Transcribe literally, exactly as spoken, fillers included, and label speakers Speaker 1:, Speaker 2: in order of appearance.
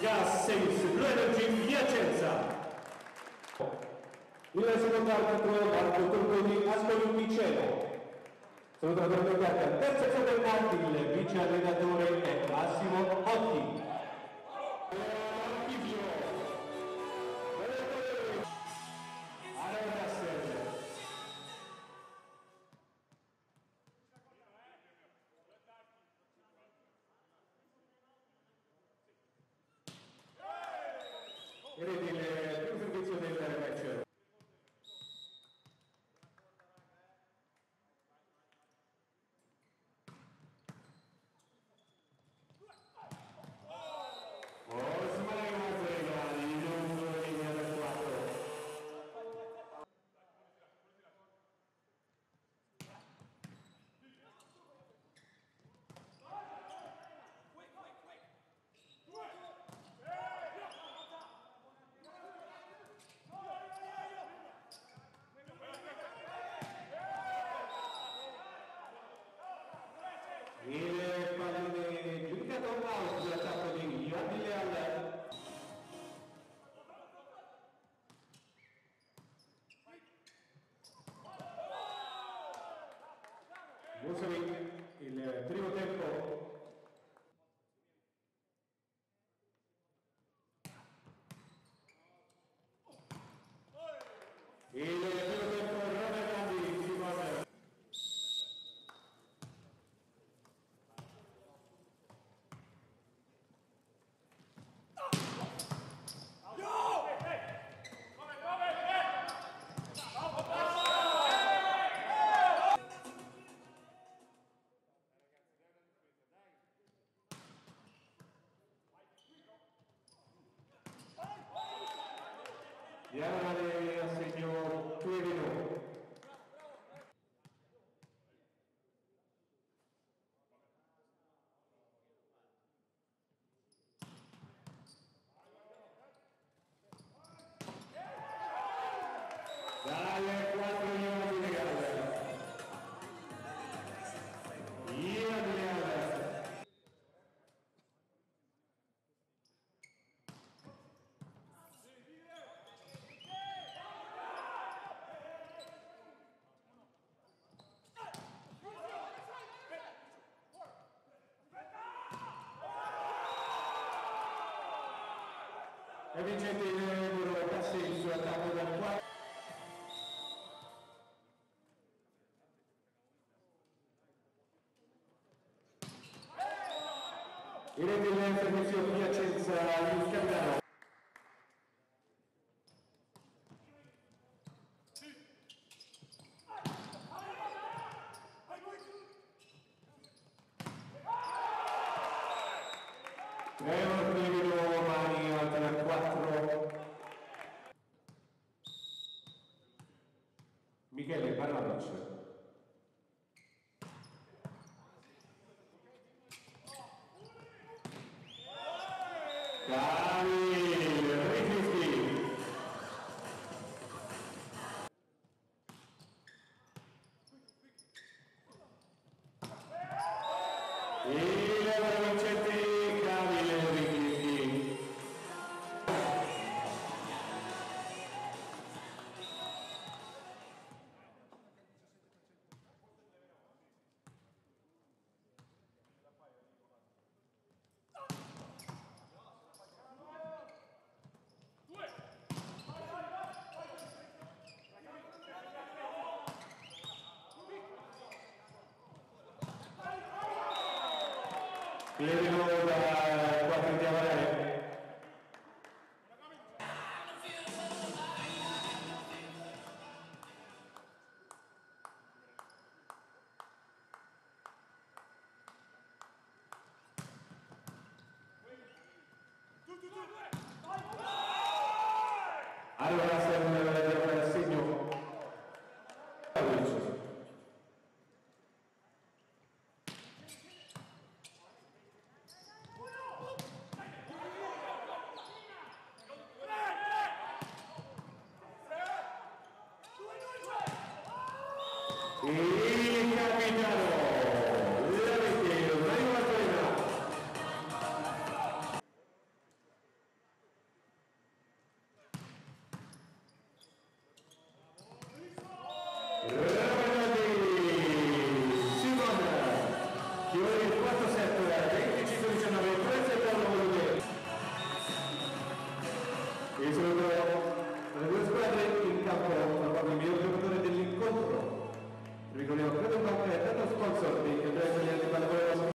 Speaker 1: Gas seis, Blue Energy Piacenza.
Speaker 2: Il secondo arbitro Marco Tortoni Ascoli Piceno. Sono trattenuti al terzo secondo il vice allenatore è Massimo Otti. E vedi il primo servizio del match. Il pallone giudicato out sull'attacco di Gianni Leal. Vucevic, il primo tempo. Il primo tempo Robert Grandi, Simone. Diagonale assegno Tuevino. Dalle quattro minuti di gara. Ian Leal. E vincente il numero Cassi sull'attacco del quattro. Il rete del servizio Piacenza il capitano. Trevor Tuevino mani altre quattro. Michele Baranovic. Cari rifiuti. Il vincente Camille Rifiuti. Piedino da quattro diagonale. Allora serve la diagonale assegno. Il capitano